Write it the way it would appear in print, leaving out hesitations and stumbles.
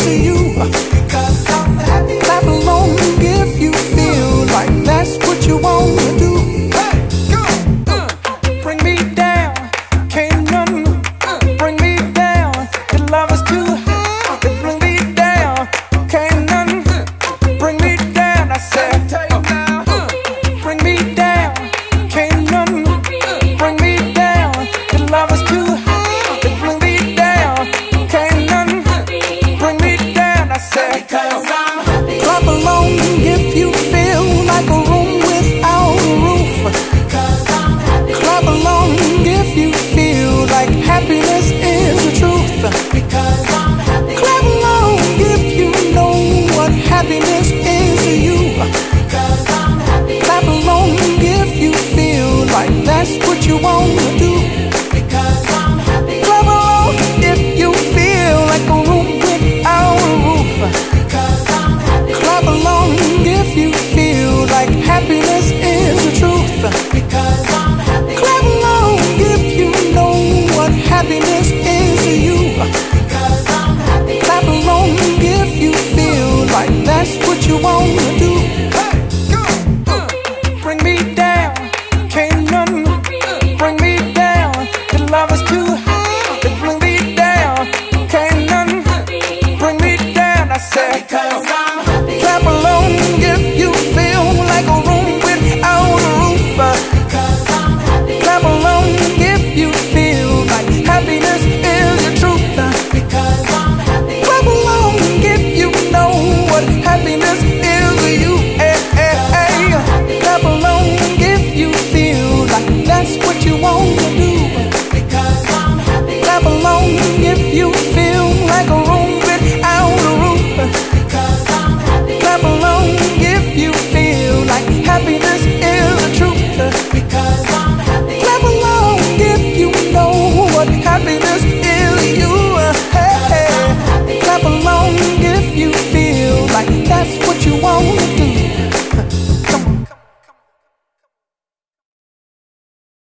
is you. Because I'm happy. Clap along if you feel like that's what you want to do. Hey, go. Bring me down, can't none bring me down. Your love is too high to bring me down. Can't none bring me down. I said, bring me down, can't none bring me down. Your love is too high to bring me down. Can't none bring me down. I said, because I'm happy. Clap along if you feel like a room without a roof. Because I'm happy. Clap along if you feel like happiness is the truth. Because I'm happy. Clap along if you know what happiness is to you. Because I'm happy. Clap along if you feel like that's what you want to do. Because I'm happy. Clap along if you feel like a room without a roof. Because I'm happy. Clap along if you feel like happiness is the truth. Because I'm happy. Clap along if you know what happiness is to you. Because I'm happy. Clap along if you feel like that's what you want to do. Hey, go. Bring me down, can't none bring me down. Your love is too high to bring me down. Can't none bring me down. I said, because I'm happy. Clap along if you feel like a room without a roof. Because I'm happy. Clap along if you feel like happiness is the truth. Because I'm happy. Clap along if you know what happiness is to you. Hey, hey, hey. Clap along if you feel like that's what you want to do. Because I'm happy. Clap along if you